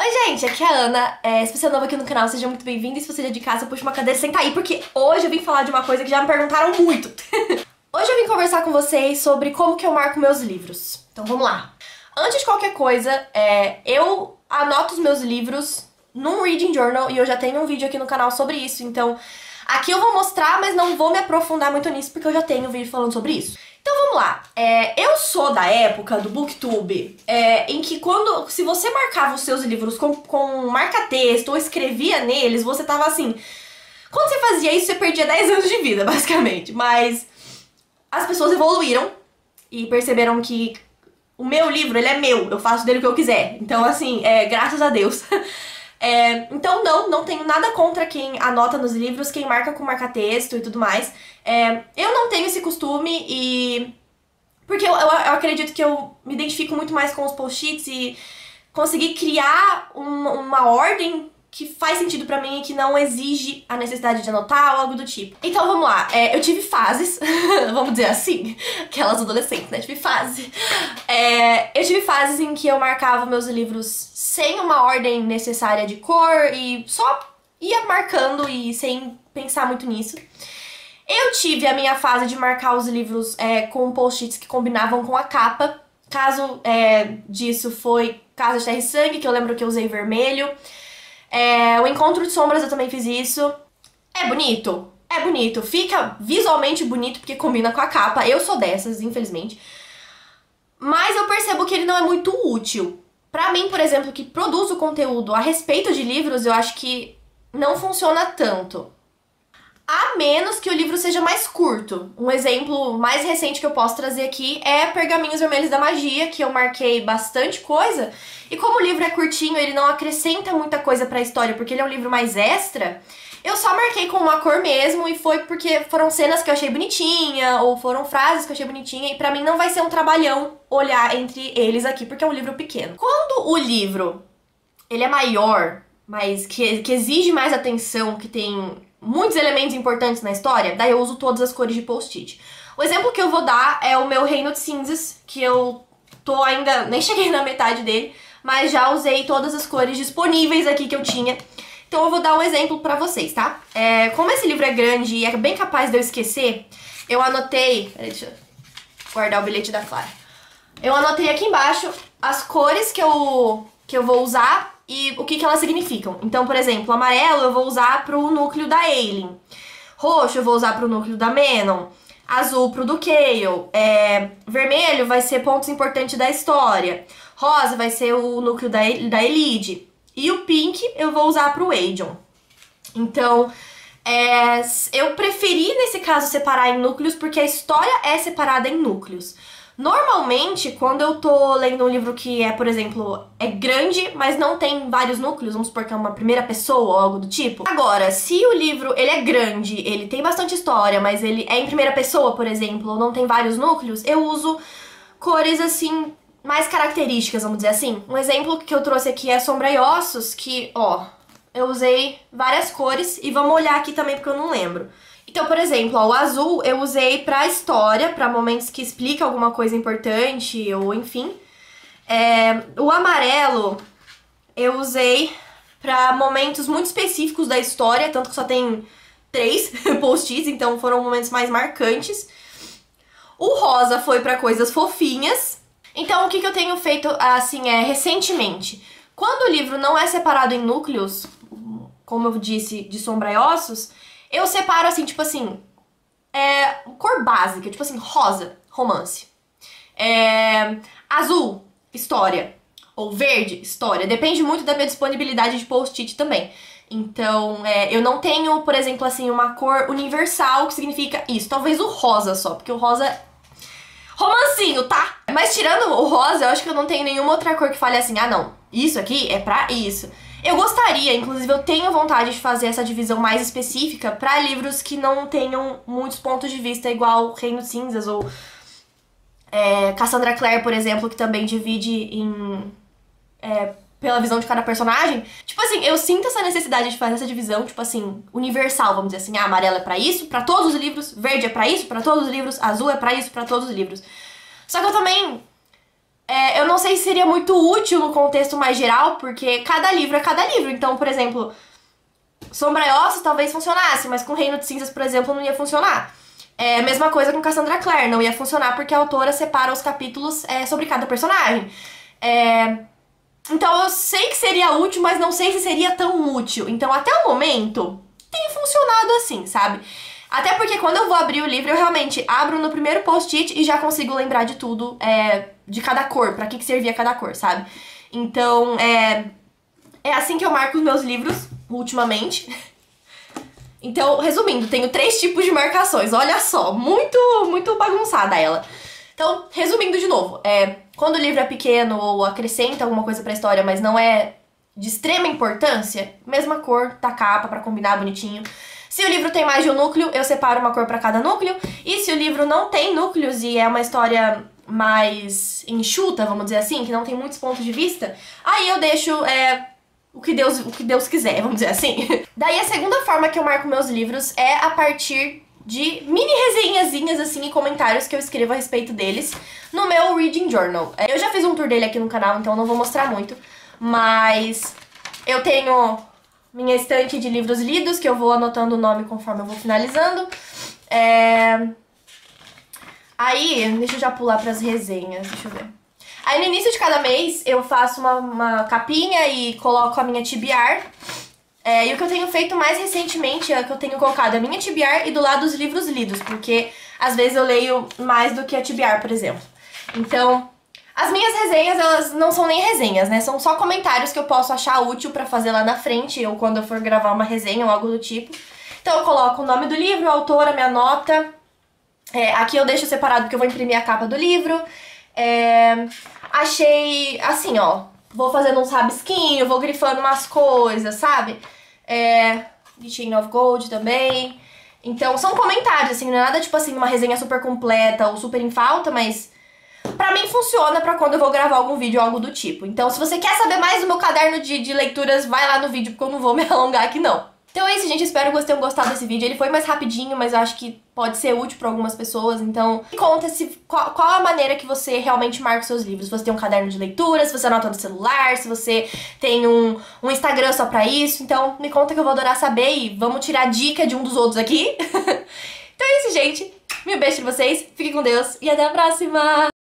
Oi, gente, aqui é a Ana. Se você é novo aqui no canal, seja muito bem-vindo. E se você é de casa, puxa uma cadeira e senta aí, porque hoje eu vim falar de uma coisa que já me perguntaram muito. Hoje eu vim conversar com vocês sobre como que eu marco meus livros. Então vamos lá. Antes de qualquer coisa, eu anoto os meus livros num Reading Journal e eu já tenho um vídeo aqui no canal sobre isso. Então aqui eu vou mostrar, mas não vou me aprofundar muito nisso porque eu já tenho um vídeo falando sobre isso. Então vamos lá, eu sou da época do BookTube, em que se você marcava os seus livros com marca-texto ou escrevia neles, você tava assim... Quando você fazia isso, você perdia 10 anos de vida, basicamente. Mas as pessoas evoluíram e perceberam que o meu livro, ele é meu, eu faço dele o que eu quiser. Então assim, graças a Deus. Então não tenho nada contra quem anota nos livros, quem marca com marca-texto e tudo mais. Eu não tenho esse costume porque eu acredito que eu me identifico muito mais com os post-its e consegui criar uma ordem que faz sentido pra mim e que não exige a necessidade de anotar ou algo do tipo. Então vamos lá, eu tive fases, vamos dizer assim, aquelas adolescentes, né? Tive fase. Eu tive fases em que eu marcava meus livros sem uma ordem necessária de cor e só ia marcando e sem pensar muito nisso. Eu tive a minha fase de marcar os livros com post-its que combinavam com a capa. Caso disso foi Casa de Terra e Sangue, que eu lembro que eu usei vermelho. O Encontro de Sombras eu também fiz isso. É bonito? É bonito. Fica visualmente bonito porque combina com a capa. Eu sou dessas, infelizmente. Mas eu percebo que ele não é muito útil. Pra mim, por exemplo, que produzo conteúdo a respeito de livros, eu acho que não funciona tanto. A menos que o livro seja mais curto. Um exemplo mais recente que eu posso trazer aqui é Pergaminhos Vermelhos da Magia, que eu marquei bastante coisa. E como o livro é curtinho, ele não acrescenta muita coisa pra história, porque ele é um livro mais extra, eu só marquei com uma cor mesmo, e foi porque foram cenas que eu achei bonitinha, ou foram frases que eu achei bonitinha, e pra mim não vai ser um trabalhão olhar entre eles aqui, porque é um livro pequeno. Quando o livro ele é maior, mas que exige mais atenção, que tem muitos elementos importantes na história, daí eu uso todas as cores de post-it. O exemplo que eu vou dar é o meu Reino de Cinzas, que eu tô ainda, nem cheguei na metade dele, mas já usei todas as cores disponíveis aqui que eu tinha. Então eu vou dar um exemplo pra vocês, tá? Como esse livro é grande e é bem capaz de eu esquecer, eu anotei... Peraí, deixa eu guardar o bilhete da Clara. Eu anotei aqui embaixo as cores que eu vou usar e o que elas significam. Então, por exemplo, amarelo eu vou usar pro núcleo da Ailyn. Roxo eu vou usar pro núcleo da Manon. Azul pro do Chaol. Vermelho vai ser pontos importantes da história. Rosa vai ser o núcleo da Elide. E o pink eu vou usar pro Aegon. Então, eu preferi nesse caso separar em núcleos porque a história é separada em núcleos. Normalmente, quando eu tô lendo um livro que por exemplo, é grande, mas não tem vários núcleos, vamos supor que é uma primeira pessoa ou algo do tipo. Agora, se o livro ele é grande, ele tem bastante história, mas ele é em primeira pessoa, por exemplo, ou não tem vários núcleos, eu uso cores assim, mais características, vamos dizer assim. Um exemplo que eu trouxe aqui é Sombra e Ossos, que, eu usei várias cores, e vamos olhar aqui também porque eu não lembro. Então, por exemplo, o azul eu usei pra história, pra momentos que explicam alguma coisa importante, ou enfim. O amarelo eu usei pra momentos muito específicos da história, tanto que só tem 3 post-its, então foram momentos mais marcantes. O rosa foi pra coisas fofinhas. Então, o que eu tenho feito, assim, recentemente? Quando o livro não é separado em núcleos, como eu disse, de Sombra e Ossos, eu separo assim, tipo assim, cor básica, tipo assim, rosa, romance. Azul, história. Ou verde, história. Depende muito da minha disponibilidade de post-it também. Então, eu não tenho, por exemplo, assim, uma cor universal que significa isso. Talvez o rosa só, porque o rosa é romancinho, tá? Mas tirando o rosa, eu acho que eu não tenho nenhuma outra cor que fale assim, não, isso aqui é pra isso. Eu gostaria, inclusive eu tenho vontade de fazer essa divisão mais específica pra livros que não tenham muitos pontos de vista, igual Reino de Cinzas ou Cassandra Clare, por exemplo, que também divide pela visão de cada personagem. Tipo assim, eu sinto essa necessidade de fazer essa divisão, tipo assim, universal, vamos dizer assim. Amarelo é pra isso, pra todos os livros. Verde é pra isso, pra todos os livros. Azul é pra isso, pra todos os livros. Só que eu também Eu não sei se seria muito útil no contexto mais geral, porque cada livro é cada livro. Então, por exemplo, Sombra e Ossos talvez funcionasse, mas com Reino de Cinzas, por exemplo, não ia funcionar. É a mesma coisa com Cassandra Clare, não ia funcionar porque a autora separa os capítulos sobre cada personagem. Então eu sei que seria útil, mas não sei se seria tão útil. Então até o momento tem funcionado assim, sabe? Até porque quando eu vou abrir o livro, eu realmente abro no primeiro post-it e já consigo lembrar de tudo, de cada cor, pra que servia cada cor, sabe? Então é assim que eu marco os meus livros ultimamente. Então, resumindo, tenho 3 tipos de marcações. Olha só, muito bagunçada ela. Então, resumindo de novo, quando o livro é pequeno ou acrescenta alguma coisa pra história, mas não é de extrema importância, mesma cor da capa pra combinar bonitinho. Se o livro tem mais de um núcleo, eu separo uma cor pra cada núcleo. E se o livro não tem núcleos e é uma história mais enxuta, vamos dizer assim, que não tem muitos pontos de vista, aí eu deixo o que Deus quiser, vamos dizer assim. Daí a segunda forma que eu marco meus livros é a partir de mini resenhazinhas assim e comentários que eu escrevo a respeito deles no meu Reading Journal. Eu já fiz um tour dele aqui no canal, então não vou mostrar muito, mas eu tenho minha estante de livros lidos, que eu vou anotando o nome conforme eu vou finalizando. Aí, deixa eu já pular pras resenhas, deixa eu ver. Aí no início de cada mês eu faço uma capinha e coloco a minha TBR. E o que eu tenho feito mais recentemente é que eu tenho colocado a minha TBR e do lado os livros lidos, porque às vezes eu leio mais do que a TBR, por exemplo. Então, as minhas resenhas, elas não são nem resenhas, né? São só comentários que eu posso achar útil pra fazer lá na frente, ou quando eu for gravar uma resenha ou algo do tipo. Então eu coloco o nome do livro, a autora, minha nota. Aqui eu deixo separado porque eu vou imprimir a capa do livro. Achei, assim, ó, vou fazendo uns rabisquinhos, vou grifando umas coisas, sabe? The Chain of Gold também. Então, são comentários, assim, não é nada tipo assim, uma resenha super completa ou super em falta, mas pra mim funciona pra quando eu vou gravar algum vídeo ou algo do tipo. Então, se você quer saber mais do meu caderno de leituras, vai lá no vídeo, porque eu não vou me alongar aqui, não. Então é isso, gente. Espero que vocês tenham gostado desse vídeo. Ele foi mais rapidinho, mas eu acho que pode ser útil pra algumas pessoas. Então, me conta qual a maneira que você realmente marca os seus livros. Se você tem um caderno de leitura, se você anota no celular, se você tem um Instagram só pra isso. Então, me conta que eu vou adorar saber e vamos tirar dica de um dos outros aqui. Então é isso, gente. Mil beijos pra vocês. Fiquem com Deus e até a próxima!